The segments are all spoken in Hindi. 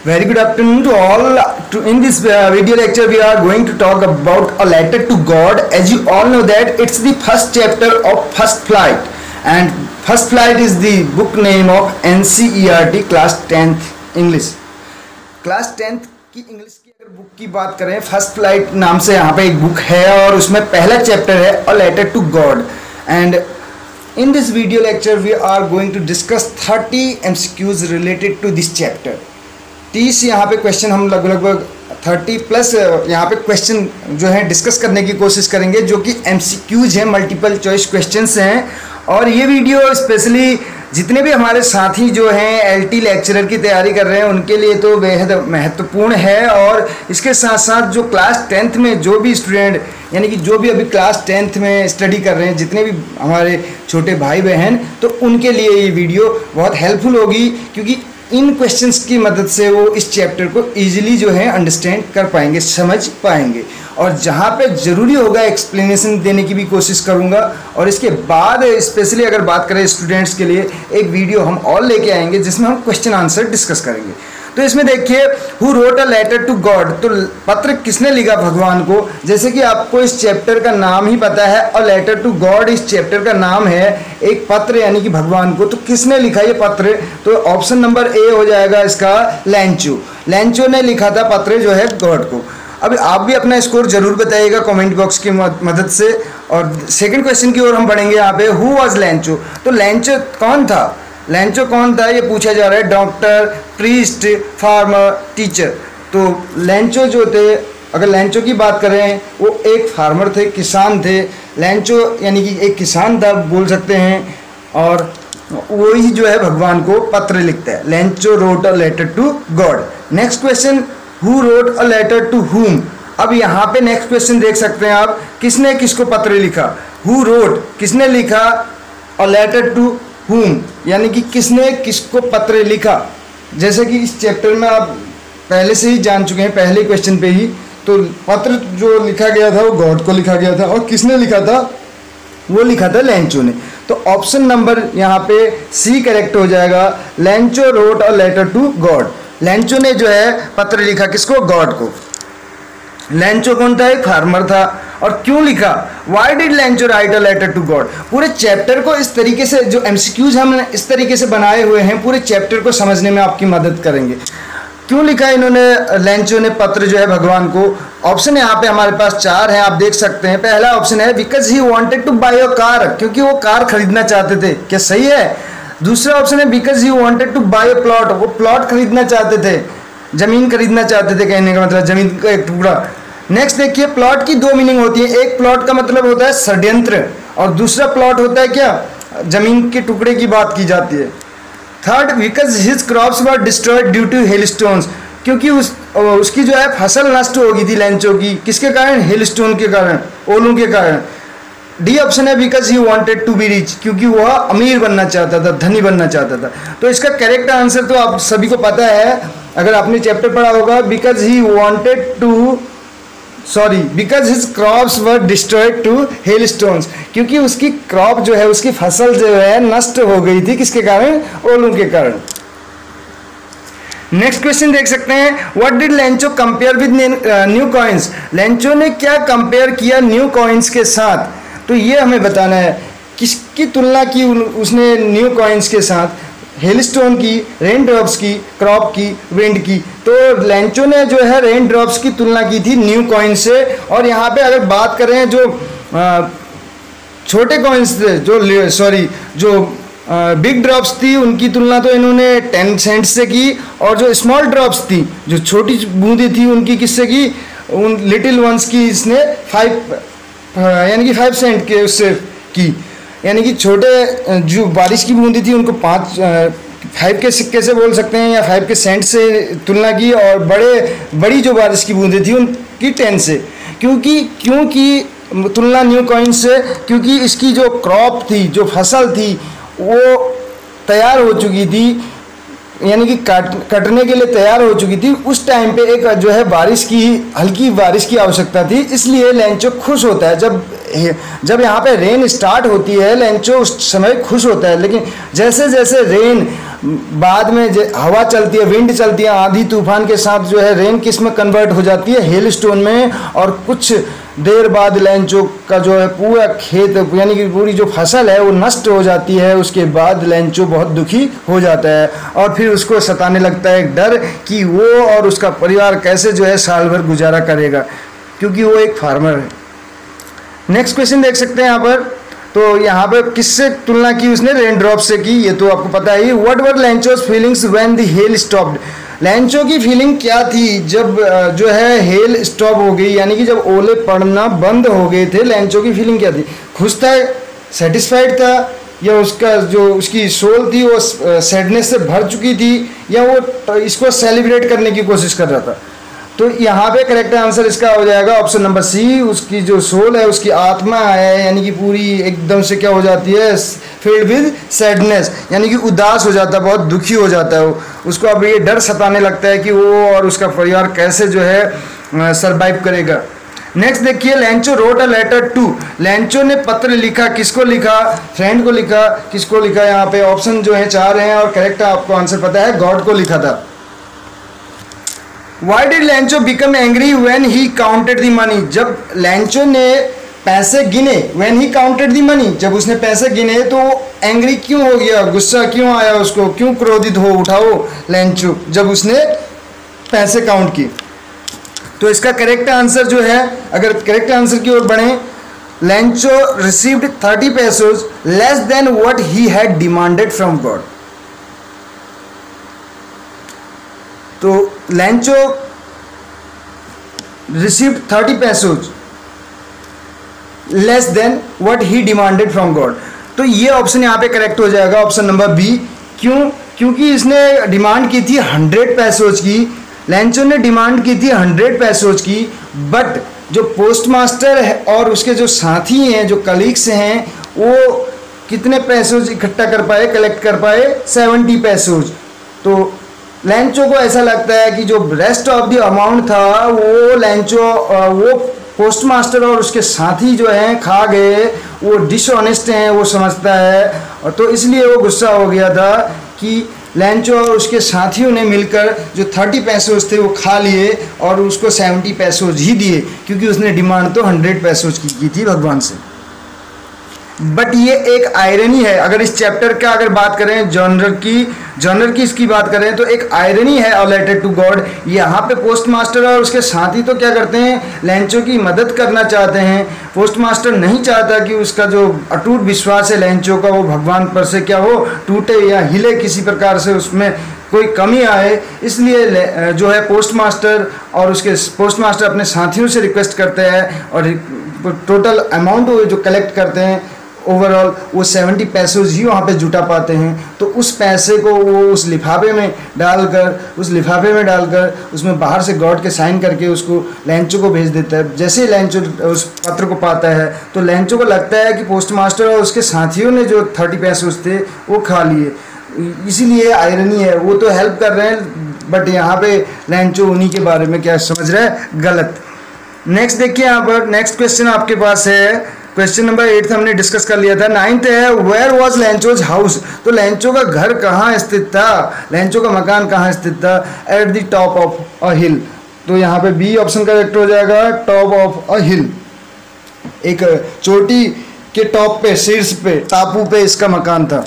Very good afternoon to all. In this video lecture, we are going to talk about a letter to God. As you all know that it's the first chapter of First Flight, and First Flight is the book name of NCERT Class 10th English. Class 10th की इंग्लिश की अगर बुक की बात करें, फर्स्ट फ्लाइट नाम से यहाँ पे एक बुक है और उसमें पहला चैप्टर है a letter to God. And in this video lecture we are going to discuss 30 MCQs related to this chapter. 30 यहाँ पे क्वेश्चन हम लगभग 30 प्लस यहाँ पे क्वेश्चन जो है डिस्कस करने की कोशिश करेंगे, जो कि MCQs हैं, मल्टीपल चॉइस क्वेश्चंस हैं. और ये वीडियो स्पेशली जितने भी हमारे साथी जो हैं LT लेक्चरर की तैयारी कर रहे हैं उनके लिए तो बेहद महत्वपूर्ण है. और इसके साथ साथ जो क्लास 10th में जो भी स्टूडेंट यानी कि जो भी अभी क्लास 10th में स्टडी कर रहे हैं, जितने भी हमारे छोटे भाई बहन, तो उनके लिए ये वीडियो बहुत हेल्पफुल होगी, क्योंकि इन क्वेश्चंस की मदद से वो इस चैप्टर को इजीली जो है अंडरस्टैंड कर पाएंगे, समझ पाएंगे. और जहाँ पे ज़रूरी होगा एक्सप्लेनेशन देने की भी कोशिश करूँगा. और इसके बाद स्पेशली अगर बात करें स्टूडेंट्स के लिए एक वीडियो हम और लेके आएंगे जिसमें हम क्वेश्चन आंसर डिस्कस करेंगे. तो इसमें देखिए, who wrote a letter to God, तो पत्र किसने लिखा भगवान को. जैसे कि आपको इस चैप्टर का नाम ही पता है, अ लेटर टू गॉड इस चैप्टर का नाम है, एक पत्र यानी कि भगवान को. तो किसने लिखा ये पत्र, तो ऑप्शन नंबर ए हो जाएगा इसका, लैंचो. लैंचो ने लिखा था पत्र जो है गॉड को. अब आप भी अपना स्कोर जरूर बताइएगा कमेंट बॉक्स की मदद से. और सेकंड क्वेश्चन की ओर हम बढ़ेंगे. यहाँ पे हु वाज लैंचो, तो लैंचो कौन था, लैंचो कौन था ये पूछा जा रहा है. Doctor, priest, farmer, teacher. तो लैंचो जो थे, अगर लैंचो की बात करें, वो एक फार्मर थे, किसान थे. लैंचो यानी कि एक किसान था बोल सकते हैं, और वही जो है भगवान को पत्र लिखता है. Lencho wrote a letter to God. Next question, who wrote a letter to whom. अब यहाँ पे नेक्स्ट क्वेश्चन देख सकते हैं आप, किसने किसको पत्र लिखा. हु रोट किसने लिखा, अ लेटर टू हुम यानी कि किसने किसको पत्र लिखा. जैसे कि इस चैप्टर में आप पहले से ही जान चुके हैं, पहले क्वेश्चन पे ही, तो पत्र जो लिखा गया था वो गॉड को लिखा गया था. और किसने लिखा था, वो लिखा था लैंचो ने. तो ऑप्शन नंबर यहाँ पे सी करेक्ट हो जाएगा. Lencho wrote a letter to God. Lencho ने जो है पत्र लिखा किसको, गॉड को. लैंचो कौन था, एक फार्मर था. और क्यों लिखा, why did Lencho write a letter to God. पूरे चैप्टर को इस तरीके से, जो MCQs हमने इस तरीके से बनाए हुए हैं, पूरे चैप्टर को समझने में आपकी मदद करेंगे. क्यों लिखा इन्होंने, लैंचो ने पत्र जो है भगवान को. ऑप्शन यहाँ पे हमारे पास 4 हैं, आप देख सकते हैं. पहला ऑप्शन है because he wanted to buy a car, क्योंकि वो कार खरीदना चाहते थे. क्या सही है. दूसरा ऑप्शन है because he wanted to buy a plot, वो प्लॉट खरीदना चाहते थे, जमीन खरीदना चाहते थे, कहने का मतलब जमीन का एक टुकड़ा. नेक्स्ट देखिए, प्लॉट की 2 मीनिंग होती है. एक प्लॉट का मतलब होता है षड्यंत्र, और दूसरा प्लॉट होता है क्या, जमीन के टुकड़े की बात की जाती है. Third, because his crops were destroyed due to hailstones, क्योंकि उसकी जो है फसल नष्ट हो गई थी लैंचो की. किसके कारण, हेलस्टोन के कारण, ओलों के कारण. डी ऑप्शन है because he wanted to be rich, क्योंकि वह अमीर बनना चाहता था, धनी बनना चाहता था. तो इसका करेक्ट आंसर तो आप सभी को पता है, अगर आपने चैप्टर पढ़ा होगा. Because he wanted to because his crops were destroyed to hailstones, क्योंकि उसकी क्रॉप जो है, उसकी फसल जो है नष्ट हो गई थी. किसके कारण, ओलों के कारण. नेक्स्ट क्वेश्चन देख सकते हैं, what did Lencho compare with new coins. Lencho ने क्या कंपेयर किया न्यू कॉइन्स के साथ, तो ये हमें बताना है. किसकी तुलना की उसने न्यू कॉइन्स के साथ, हेलस्टोन की, रेन ड्रॉप्स की, क्रॉप की, विंड की. तो लैंचो ने जो है रेन ड्रॉप्स की तुलना की थी न्यू कॉइन से. और यहाँ पे अगर बात करें जो छोटे कॉइन्स थे, जो बिग ड्रॉप्स थी, उनकी तुलना तो इन्होंने 10 सेंट से की. और जो स्मॉल ड्रॉप्स थी, जो छोटी बूंदी थी, उनकी किससे की, उन लिटिल वंस की इसने 5 सेंट के उससे की. यानी कि छोटे जो बारिश की बूंदी थी उनको 5 के सिक्के से बोल सकते हैं, या 5 के सेंट से तुलना की. और बड़ी जो बारिश की बूंदी थी उनकी 10 से. क्योंकि तुलना न्यू कॉइन से, क्योंकि इसकी जो क्रॉप थी, जो फसल थी, वो तैयार हो चुकी थी, यानी कि कटने के लिए तैयार हो चुकी थी. उस टाइम पे एक जो है हल्की बारिश की आवश्यकता थी. इसलिए लैंचो खुश होता है जब यहाँ पे रेन स्टार्ट होती है. लैंचो उस समय खुश होता है, लेकिन जैसे जैसे रेन बाद में हवा चलती है, विंड चलती है, आंधी तूफान के साथ जो है रेन किस में कन्वर्ट हो जाती है, हेल स्टोन में। और कुछ देर बाद लैंचो का जो है पूरा खेत यानी कि पूरी जो फसल है वो नष्ट हो जाती है। उसके बाद लैंचो बहुत दुखी हो जाता है और फिर उसको सताने लगता है एक डर कि वो और उसका परिवार कैसे जो है साल भर गुजारा करेगा, क्योंकि वो एक फार्मर है। नेक्स्ट क्वेश्चन देख सकते हैं यहाँ पर। तो यहाँ पर किससे तुलना की उसने, रेन ड्रॉप से की, ये तो आपको पता ही। What were Lencho's feelings when the hail stopped. Lencho की फीलिंग क्या थी जब जो है हेल स्टॉप हो गई, यानी कि जब ओले पड़ना बंद हो गए थे, लैंचो की फीलिंग क्या थी? खुश था, सेटिस्फाइड था, या उसका जो उसकी सोल थी वो सैडनेस से भर चुकी थी, या वो इसको सेलिब्रेट करने की कोशिश कर रहा था? तो यहाँ पे करेक्ट आंसर इसका हो जाएगा ऑप्शन नंबर सी। उसकी जो सोल है, उसकी आत्मा है, यानी कि पूरी एकदम से क्या हो जाती है, फिल्ड विद सैडनेस, यानी कि उदास हो जाता है, बहुत दुखी हो जाता है। उसको अब ये डर सताने लगता है कि वो और उसका परिवार कैसे जो है सरवाइव करेगा। नेक्स्ट देखिए, Lencho wrote a letter to. Lencho ने पत्र लिखा, किसको लिखा? फ्रेंड को लिखा। किसको लिखा? यहाँ पे ऑप्शन जो है 4 हैं और करेक्ट आपको आंसर पता है, गॉड को लिखा था। Why did Lancho become angry when he counted the money? जब लैंचो ने पैसे गिने, when he counted the money, जब उसने पैसे गिने तो एंग्री क्यों हो गया, गुस्सा क्यों आया उसको, क्यों क्रोधित हो उठा वो लैंचो जब उसने पैसे काउंट किए? तो इसका करेक्ट आंसर जो है, अगर करेक्ट आंसर की ओर बढ़े, Lencho received 30 pesos less than what he had demanded from God. तो Lencho received 30 pesos less than what he demanded from God. तो ये ऑप्शन यहाँ पे करेक्ट हो जाएगा, ऑप्शन नंबर बी। क्यों? क्योंकि इसने डिमांड की थी 100 pesos की, लैंचो ने डिमांड की थी 100 pesos की, बट जो पोस्ट मास्टर है और उसके जो साथी हैं, जो कलीग्स हैं, वो कितने पैसोज इकट्ठा कर पाए, कलेक्ट कर पाए? 70 pesos। तो लैंचो को ऐसा लगता है कि जो रेस्ट ऑफ द अमाउंट था वो लैंचो वो पोस्ट मास्टर और उसके साथी जो हैं खा गए, वो डिसऑनेस्ट हैं, वो समझता है। और तो इसलिए वो गुस्सा हो गया था कि लैंचो और उसके साथियों ने मिलकर जो 30 pesos थे वो खा लिए और उसको 70 pesos ही दिए, क्योंकि उसने डिमांड तो 100 pesos की थी भगवान से। बट ये एक आयरनी है, अगर इस चैप्टर का अगर बात करें जॉनर की इसकी बात करें तो एक आयरनी है अ लेटर टू गॉड। यहाँ पे पोस्ट मास्टर और उसके साथी तो क्या करते हैं, लैंचो की मदद करना चाहते हैं। पोस्ट मास्टर नहीं चाहता कि उसका जो अटूट विश्वास है लैंचो का वो भगवान पर से क्या हो, टूटे या हिले, किसी प्रकार से उसमें कोई कमी आए। इसलिए जो है पोस्ट मास्टर अपने साथियों से रिक्वेस्ट करते हैं और टोटल अमाउंट जो कलेक्ट करते हैं ओवरऑल वो 70 pesos ही वहाँ पे जुटा पाते हैं। तो उस पैसे को वो उस लिफाफे में डालकर उसमें बाहर से गॉड के साइन करके उसको लैंचो को भेज देता है। जैसे ही लैंचो उस पत्र को पाता है तो लैंचो को लगता है कि पोस्ट मास्टर और उसके साथियों ने जो 30 pesos थे वो खा लिए, इसीलिए आयरनी है। वो तो हेल्प कर रहे हैं बट यहाँ पे लैंचो उन्हीं के बारे में क्या समझ रहा है, गलत। नेक्स्ट देखिए, यहाँ पर नेक्स्ट क्वेश्चन आपके पास है, क्वेश्चन नंबर 8 हमने डिस्कस कर लिया था। 9th है, वेयर वॉज लैंचोज हाउस। तो लैंचो का घर कहाँ स्थित था, लैंचो का मकान कहाँ स्थित था? At the top of a hill. तो यहाँ पे बी ऑप्शन करेक्ट हो जाएगा, टॉप ऑफ अ हिल, एक चोटी के टॉप पे, शीर्ष पे, टापू पे इसका मकान था।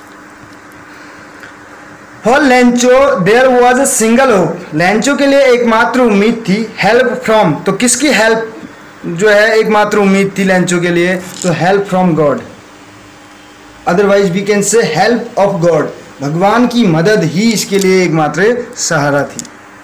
For Lencho there was a single hope. Lencho के लिए एकमात्र उम्मीद थी, हेल्प फ्रॉम। तो किसकी हेल्प जो है एकमात्र उम्मीद थी लैंचो के लिए? तो help from God, otherwise we can say help of God. भगवान की मदद ही इसके लिए एकमात्र सहारा थी,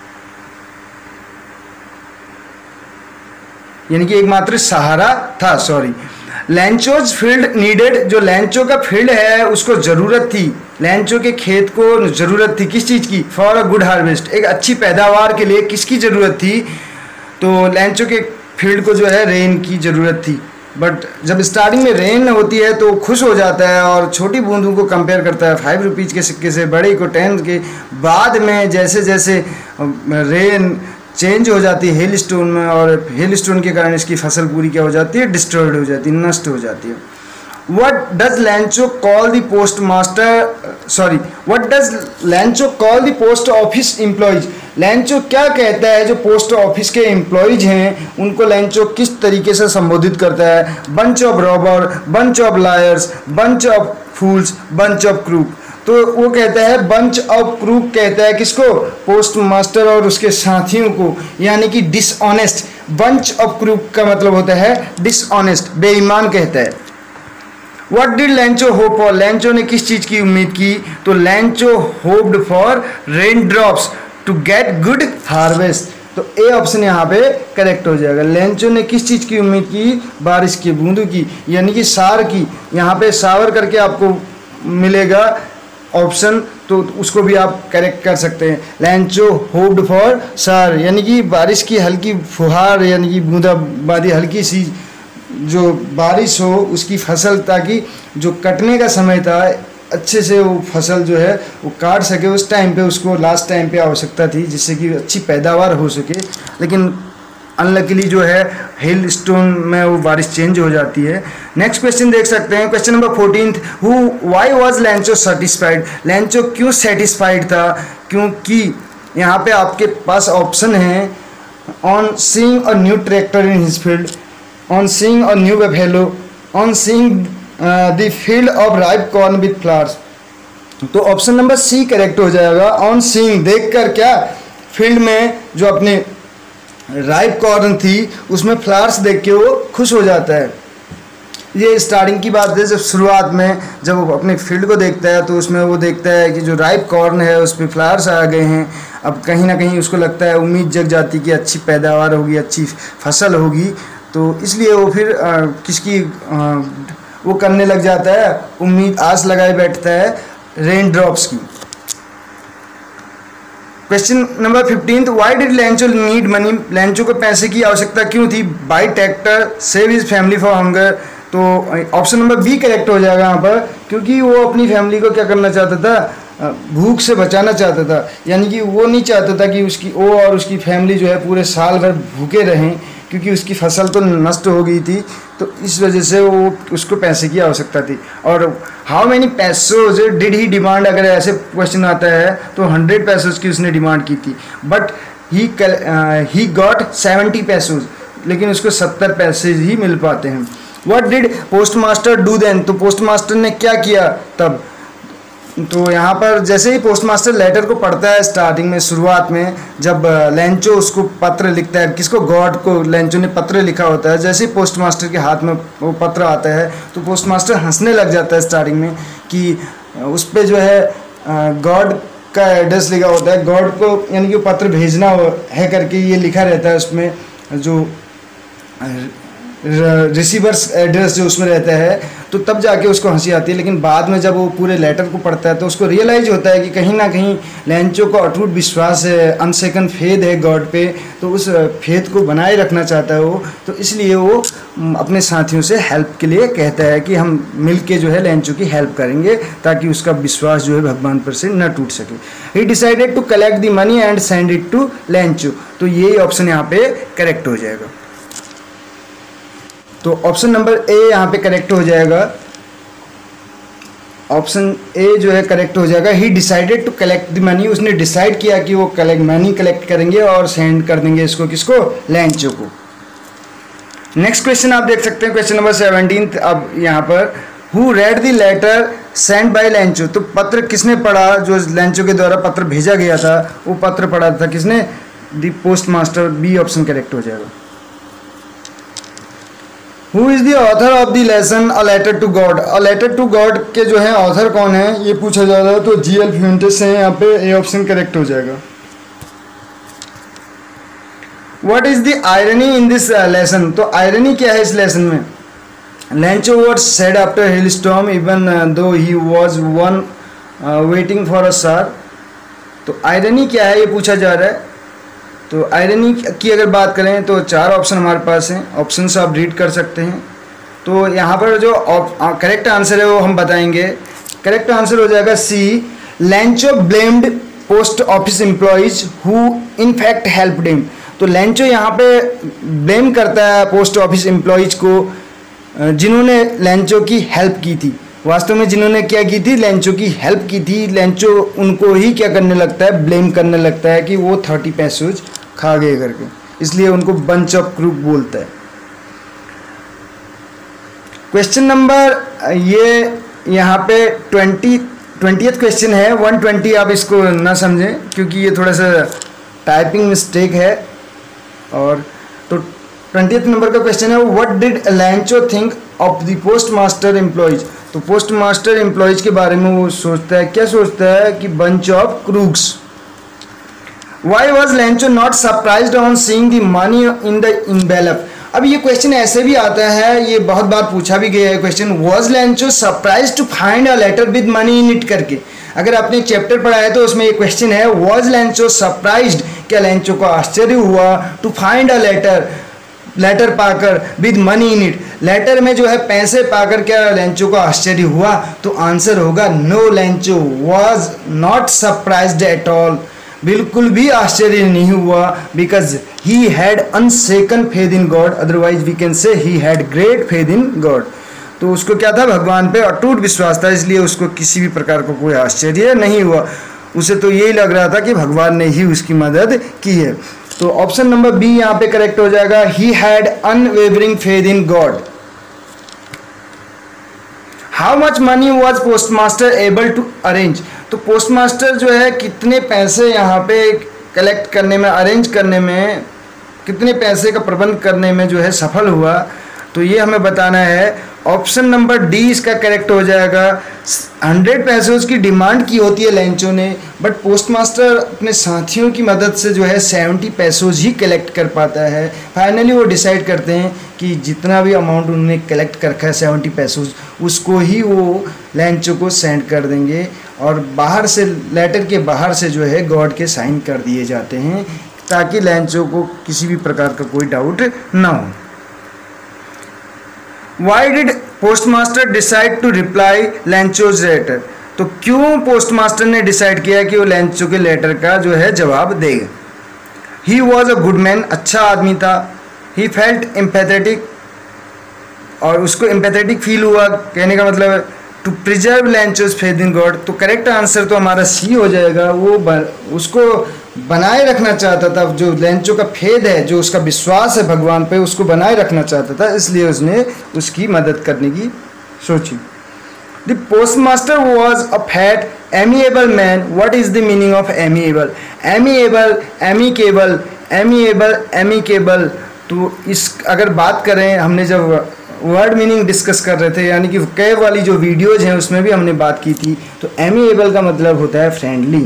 यानी कि एकमात्र सहारा था। Sorry, Lencho's field needed. जो लैंचो का फील्ड है उसको जरूरत थी, लैंचो के खेत को जरूरत थी किस चीज़ की? फॉर अ गुड हार्वेस्ट, एक अच्छी पैदावार के लिए किसकी ज़रूरत थी? तो लैंचो के फील्ड को जो है रेन की ज़रूरत थी। बट जब स्टार्टिंग में रेन होती है तो खुश हो जाता है और छोटी बूंदों को कंपेयर करता है 5 रुपीज़ के सिक्के से, बड़े को 10 के। बाद में जैसे जैसे रेन चेंज हो जाती है हेल स्टोन में, और हेल स्टोन के कारण इसकी फसल पूरी क्या हो जाती है, डिस्ट्रॉयड हो जाती है, नष्ट हो जाती है। What does Lancho call the postmaster? Sorry, what does Lancho call the post office employees? लैंचो क्या कहता है जो पोस्ट ऑफिस के एम्प्लॉयज हैं उनको लैंचो किस तरीके से संबोधित करता है? Bunch of robber, bunch of liars, bunch of fools, bunch of crook. तो वो कहता है बंच ऑफ क्रूक कहता है किसको? पोस्ट मास्टर और उसके साथियों को, यानी कि डिसऑनेस्ट। बंच ऑफ क्रूक का मतलब होता है डिसऑनेस्ट, बेईमान कहता है। What did Lancho hope for? लैंचो ने किस चीज की उम्मीद की? तो Lencho hoped for rain drops to get good harvest. तो ए ऑप्शन यहाँ पे करेक्ट हो जाएगा। लैंचो ने किस चीज की उम्मीद की? बारिश की बूंदों की, यानी कि सार की। यहाँ पे सावर करके आपको मिलेगा ऑप्शन, तो उसको भी आप करेक्ट कर सकते हैं। लैंचो होप्ड फॉर सार, यानी कि बारिश की हल्की फुहार, यानी कि बूंदाबांदी, हल्की सी जो बारिश हो उसकी फसल, ताकि जो कटने का समय था अच्छे से वो फसल जो है वो काट सके। उस टाइम पे उसको लास्ट टाइम पे आवश्यकता थी जिससे कि अच्छी पैदावार हो सके, लेकिन अनलकीली जो है हेल स्टोन में वो बारिश चेंज हो जाती है। नेक्स्ट क्वेश्चन देख सकते हैं, question number 14, why was Lencho satisfied? Lencho क्यों सेटिस्फाइड था? क्योंकि यहाँ पे आपके पास ऑप्शन है on seeing a new tractor in his field, on seeing a new buffalo, on seeing the field of ripe corn with flowers। तो ऑप्शन नंबर सी करेक्ट हो जाएगा। ऑन सीइंग, देखकर क्या? फील्ड में जो अपने राइप कॉर्न थी उसमें फ्लावर्स देख के वो खुश हो जाता है। ये स्टार्टिंग की बात है, जब शुरुआत में जब वो अपने फील्ड को देखता है तो उसमें वो देखता है कि जो राइप कॉर्न है उस पर फ्लावर्स आ गए हैं। अब कहीं ना कहीं उसको लगता है, उम्मीद जग जाती कि अच्छी पैदावार होगी, अच्छी फसल होगी, तो इसलिए वो फिर किसकी वो करने लग जाता है, उम्मीद आस लगाए बैठता है रेन ड्रॉप्स की। Question number 15, why did Lencho need money? Lencho को पैसे की आवश्यकता क्यों थी? By tractor, save his family for hunger. तो ऑप्शन नंबर बी करेक्ट हो जाएगा यहाँ पर, क्योंकि वो अपनी फैमिली को क्या करना चाहता था? भूख से बचाना चाहता था, यानी कि वो नहीं चाहता था कि वो और उसकी फैमिली जो है पूरे साल भर भूखे रहें, क्योंकि उसकी फसल तो नष्ट हो गई थी। तो इस वजह से वो उसको पैसे की आवश्यकता थी। और how many pesos did he demand? अगर ऐसे क्वेश्चन आता है तो 100 पैसोज की उसने डिमांड की थी, बट ही गॉट 70 पैसोज, लेकिन उसको 70 पैसे ही मिल पाते हैं। What did post master do then? तो पोस्ट मास्टर ने क्या किया तब? तो यहाँ पर जैसे ही पोस्ट मास्टर लेटर को पढ़ता है, स्टार्टिंग में शुरुआत में जब लैंचो उसको पत्र लिखता है, किसको? गॉड को लैंचो ने पत्र लिखा होता है। जैसे ही पोस्ट मास्टर के हाथ में वो पत्र आता है तो पोस्ट मास्टर हंसने लग जाता है स्टार्टिंग में, कि उस पर जो है गॉड का एड्रेस लिखा होता है, गॉड को यानी कि पत्र भेजना है करके ये लिखा रहता है उसमें, जो रिसीवर्स एड्रेस जो उसमें रहता है। तो तब जाके उसको हंसी आती है, लेकिन बाद में जब वो पूरे लेटर को पढ़ता है तो उसको रियलाइज होता है कि कहीं ना कहीं लैंचो को अटूट विश्वास है, अनसेकन फेथ है गॉड पे, तो उस फेथ को बनाए रखना चाहता है वो। तो इसलिए वो अपने साथियों से हेल्प के लिए कहता है कि हम मिल के जो है लैंचो की हेल्प करेंगे, ताकि उसका विश्वास जो है भगवान पर से न टूट सके। He decided to collect the money and send it to Lencho. तो ये ऑप्शन यहाँ पे करेक्ट हो जाएगा। तो ऑप्शन नंबर ए यहाँ पे करेक्ट हो जाएगा। ऑप्शन ए जो है करेक्ट हो जाएगा। He decided to collect the money, उसने डिसाइड किया कि वो मनी कलेक्ट करेंगे और सेंड कर देंगे इसको, किसको? लैंचो को। नेक्स्ट क्वेश्चन आप देख सकते हैं, क्वेश्चन नंबर 17। अब यहाँ पर who read the letter send by Lencho? तो पत्र किसने पढ़ा? जो लैंचो के द्वारा पत्र भेजा गया था वो पत्र पढ़ा था किसने? The post master. B option correct हो जाएगा। Who is the author of the lesson a letter to God? A letter to God के जो है ऑथर कौन है ये पूछा जा रहा है, तो जी.एल. फ्यूंटेस है। यहाँ पे ए ऑप्शन करेक्ट हो जाएगा। What is the irony in this lesson? तो आयरनी क्या है इस लेसन में? Lencho was sad after hail storm even though he was one waiting for a star. तो आयरनी क्या है ये पूछा जा रहा है। तो आयरनी की अगर बात करें तो 4 ऑप्शन हमारे पास हैं, ऑप्शन से आप रीड कर सकते हैं। तो यहाँ पर जो करेक्ट आंसर है वो हम बताएंगे। करेक्ट आंसर हो जाएगा C, Lencho blamed post office employees who in fact helped him. तो लैंचो यहाँ पे ब्लेम करता है पोस्ट ऑफिस एम्प्लॉयज को जिन्होंने लेंचो की हेल्प की थी। वास्तव में जिन्होंने क्या की थी, लेंचो की हेल्प की थी। लेंचो उनको ही क्या करने लगता है, ब्लेम करने लगता है कि वो 30 पेसोज खा गए करके, इसलिए उनको बंच ऑफ क्रूक बोलता है। क्वेश्चन नंबर ये यहाँ पे 20th क्वेश्चन है। 120 आप इसको ना समझें क्योंकि ये थोड़ा सा टाइपिंग मिस्टेक है। और तो 20th नंबर का क्वेश्चन है, what did Lencho think of the postmaster employees. तो पोस्टमास्टर एम्प्लॉयज के बारे में वो सोचता है, क्या सोचता है कि bunch of crooks. Why was Lencho not surprised on seeing the money in the envelope. अब ये क्वेश्चन ऐसे भी आता है, ये बहुत बार पूछा भी गया है question, was Lencho surprised to find a letter with money in it करके। अगर आपने चैप्टर पढ़ा है तो उसमें ये क्वेश्चन है, वॉज लेंचो सरप्राइज्ड, क्या लेंचो को आश्चर्य हुआ टू फाइंड अ लेटर पाकर with money in it, letter में जो है पैसे पाकर क्या लेंचो को आश्चर्य हुआ। तो आंसर होगा no, Lencho was not surprised at all, बिल्कुल भी आश्चर्य नहीं हुआ, because he had unshaken faith in God, otherwise we can say he had great faith in God. तो उसको क्या था, भगवान पे अटूट विश्वास था, इसलिए उसको किसी भी प्रकार का कोई आश्चर्य नहीं हुआ। उसे तो यही लग रहा था कि भगवान ने ही उसकी मदद की है। तो ऑप्शन नंबर बी यहाँ पे करेक्ट हो जाएगा, he had unwavering faith in God. How much money was postmaster able to arrange. तो पोस्टमास्टर जो है कितने पैसे यहाँ पे कलेक्ट करने में, अरेंज करने में, कितने पैसे का प्रबंध करने में जो है सफल हुआ, तो ये हमें बताना है। ऑप्शन नंबर डी इसका करेक्ट हो जाएगा। 100 पेसोज की डिमांड की होती है लेंचो ने, बट पोस्टमास्टर अपने साथियों की मदद से जो है 70 पेसोज ही कलेक्ट कर पाता है। फाइनली वो डिसाइड करते हैं कि जितना भी अमाउंट उन्होंने कलेक्ट कर रखा है 70 पेसोज, उसको ही वो लेंचो को सेंड कर देंगे और बाहर से, लेटर के बाहर से जो है गॉड के साइन कर दिए जाते हैं ताकि लेंचो को किसी भी प्रकार का कोई डाउट ना हो। Why did postmaster decide to reply Lencho's letter. तो क्यों पोस्टमास्टर ने डिसाइड किया कि वो लेंचो के लेटर का जो है जवाब देगा। He was a good man, अच्छा आदमी था। He felt empathetic, और उसको empathetic फील हुआ, कहने का मतलब है to preserve Lencho's faith in God. तो करेक्ट आंसर तो हमारा सी हो जाएगा। वो उसको बनाए रखना चाहता था, जो लेंचो का फेद है, जो उसका विश्वास है भगवान पे, उसको बनाए रखना चाहता था, इसलिए उसने उसकी मदद करने की सोची। The postmaster was a fat amiable man. What is the meaning of amiable. Amiable, amicable, amiable, amicable. तो इस अगर बात करें, हमने जब वर्ड मीनिंग डिस्कस कर रहे थे, यानी कि कैब वाली जो वीडियोज हैं उसमें भी हमने बात की थी, तो एमिएबल का मतलब होता है फ्रेंडली।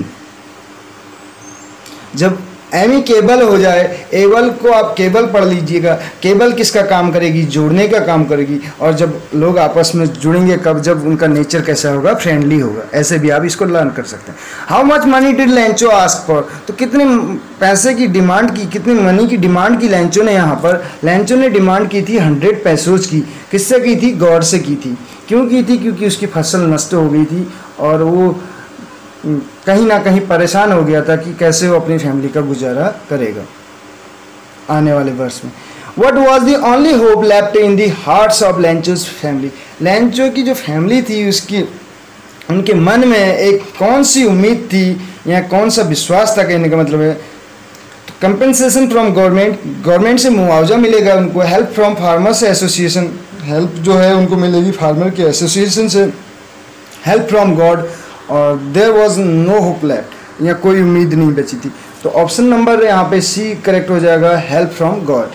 जब एमिकेबल हो जाए, एबल को आप केबल पढ़ लीजिएगा, केबल किसका काम करेगी, जोड़ने का काम करेगी। और जब लोग आपस में जुड़ेंगे कब, जब उनका नेचर कैसा होगा, फ्रेंडली होगा। ऐसे भी आप इसको लर्न कर सकते हैं। How much money did Lencho ask for. तो कितने पैसे की डिमांड की, कितने मनी की डिमांड की लेंचो ने। यहाँ पर लेंचो ने डिमांड की थी 100 पेसोज की। किससे की थी, गॉड से की थी। क्यों की थी, क्योंकि उसकी फसल नष्ट हो गई थी और वो कहीं ना कहीं परेशान हो गया था कि कैसे वो अपनी फैमिली का गुजारा करेगा आने वाले वर्ष में। What was the only hope left in the hearts of Lencho's family। Lencho की जो फैमिली थी, उसकी, उनके मन में एक कौन सी उम्मीद थी या कौन सा विश्वास था, कहने का मतलब है। कंपेंसेशन फ्रॉम गवर्नमेंट, गवर्नमेंट से मुआवजा मिलेगा उनको। Help from farmers association, help जो है उनको मिलेगी फार्मर के एसोसिएशन से। हेल्प फ्रॉम गॉड, और there was no hope left, या कोई उम्मीद नहीं बची थी। तो ऑप्शन नंबर यहाँ पे सी करेक्ट हो जाएगा, help from God.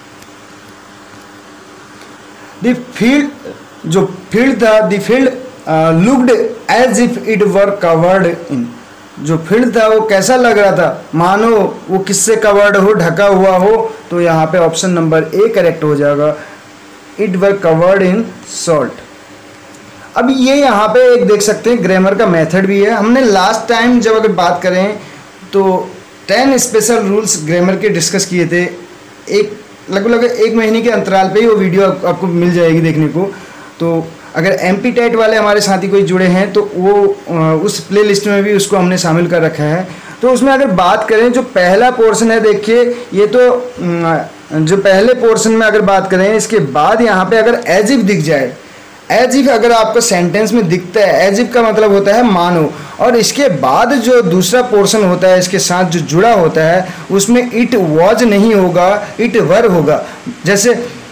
The field, जो फील्ड था, the field looked as if it were covered in. जो फील्ड था वो कैसा लग रहा था, मानो वो किससे कवर्ड हो, ढका हुआ हो। तो यहाँ पे ऑप्शन नंबर ए करेक्ट हो जाएगा, it were covered in salt. अब ये यहाँ पे एक देख सकते हैं ग्रामर का मेथड भी है। हमने लास्ट टाइम जब अगर बात करें तो 10 स्पेशल रूल्स ग्रामर के डिस्कस किए थे। एक लगभग 1 महीने के अंतराल पे ही वो वीडियो आपको मिल जाएगी देखने को। तो अगर MP टेट वाले हमारे साथी कोई जुड़े हैं तो वो उस प्ले लिस्ट में भी उसको हमने शामिल कर रखा है। तो उसमें अगर बात करें जो पहला पोर्शन है, देखिए ये तो जो पहले पोर्शन में अगर बात करें, इसके बाद यहाँ पे अगर एज इफ दिख जाए, एज इफ अगर आपको सेंटेंस में दिखता है, एज इफ का मतलब होता है मानो, और इसके बाद जो दूसरा पोर्शन होता है इसके साथ जो जुड़ा होता है उसमें इट वॉज नहीं होगा, इट वर होगा। जैसे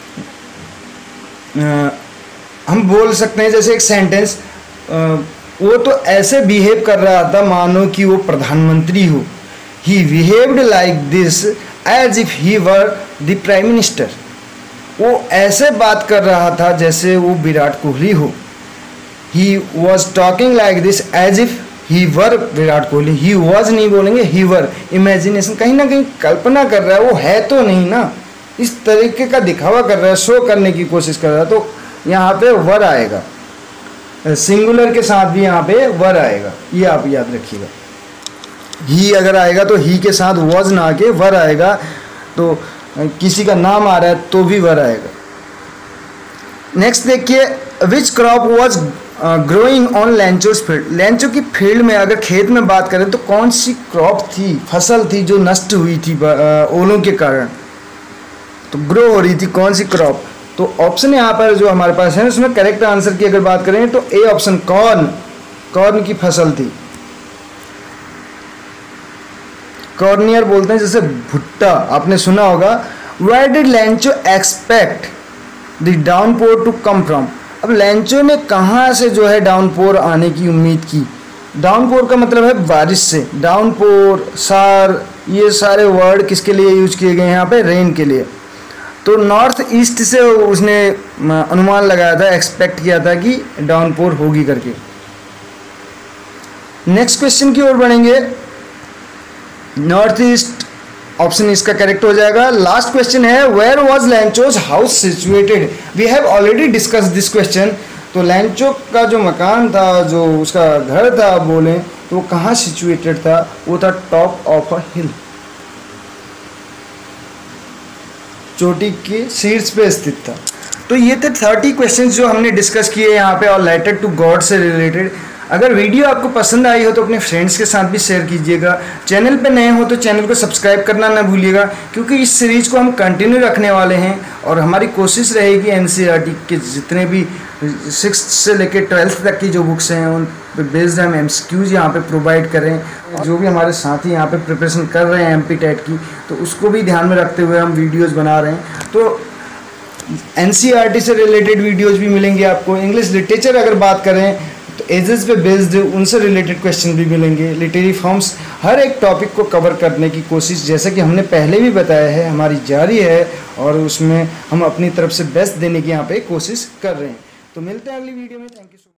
हम बोल सकते हैं, जैसे एक सेंटेंस, वो तो ऐसे बिहेव कर रहा था मानो कि वो प्रधानमंत्री हो, he behaved like this as if he were the prime minister. वो ऐसे बात कर रहा था जैसे वो विराट कोहली हो। He was talking like this as if he were Virat Kohli. He was नहीं बोलेंगे, ही वर। इमेजिनेशन, कहीं ना कहीं कल्पना कर रहा है, वो है तो नहीं ना, इस तरीके का दिखावा कर रहा है, शो करने की कोशिश कर रहा है, तो यहाँ पे वर आएगा। सिंगुलर के साथ भी यहाँ पे वर आएगा, ये आप याद रखिएगा। ही अगर आएगा तो ही के साथ वॉज ना आके वर आएगा, तो किसी का नाम आ रहा है तो भी वर आएगा। नेक्स्ट देखिए, which crop was growing on Lencho's field. Lencho की फील्ड में अगर खेत में बात करें तो कौन सी क्रॉप थी, फसल थी जो नष्ट हुई थी ओलों के कारण, तो ग्रो हो रही थी कौन सी क्रॉप। तो ऑप्शन यहाँ पर जो हमारे पास है उसमें करेक्ट आंसर की अगर बात करें तो ए ऑप्शन, कॉर्न, कॉर्न की फसल थी। कॉर्नियर बोलते हैं जैसे भुट्टा, आपने सुना होगा। Where did Lencho expect the downpour to come from. अब लेंचो ने कहाँ से जो है डाउनपोर आने की उम्मीद की। डाउनपोर का मतलब है बारिश से। डाउनपोर, सार, ये सारे वर्ड किसके लिए यूज किए गए हैं यहाँ पे, रेन के लिए। तो नॉर्थ ईस्ट से उसने अनुमान लगाया था, एक्सपेक्ट किया था कि डाउनपोर होगी करके। नेक्स्ट क्वेश्चन की ओर बढ़ेंगे। नॉर्थ ईस्ट ऑप्शन इसका करेक्ट हो जाएगा। लास्ट क्वेश्चन है, where was Lencho's house situated. We have already discuss this question. तो लेंचो का जो मकान था, जो उसका घर था बोले तो वो कहाँ सिचुएटेड था, वो था टॉप ऑफ अ हिल, चोटी के शीर्ष पे स्थित था। तो ये थे 30 क्वेश्चंस जो हमने डिस्कस किए यहाँ पे, और रिलेटेड टू गॉड से रिलेटेड। अगर वीडियो आपको पसंद आई हो तो अपने फ्रेंड्स के साथ भी शेयर कीजिएगा। चैनल पे नए हो तो चैनल को सब्सक्राइब करना ना भूलिएगा, क्योंकि इस सीरीज़ को हम कंटिन्यू रखने वाले हैं और हमारी कोशिश रहेगी एनसीईआरटी के जितने भी 6th से लेकर 12th तक की जो बुक्स हैं उन पे बेस्ड हम एमसीक्यूज यहाँ पे प्रोवाइड करें। जो भी हमारे साथी यहाँ पे प्रिपरेशन कर रहे हैं एमपी टेट की, तो उसको भी ध्यान में रखते हुए हम वीडियोज़ बना रहे हैं। तो एनसीईआरटी से रिलेटेड वीडियोज़ भी मिलेंगे आपको। इंग्लिश लिटरेचर अगर बात करें तो एजेस पे बेस्ड उनसे रिलेटेड क्वेश्चन भी मिलेंगे। लिटरेरी फॉर्म्स, हर एक टॉपिक को कवर करने की कोशिश, जैसा कि हमने पहले भी बताया है, हमारी जारी है और उसमें हम अपनी तरफ से बेस्ट देने की यहाँ पे कोशिश कर रहे हैं। तो मिलते हैं अगली वीडियो में। Thank you.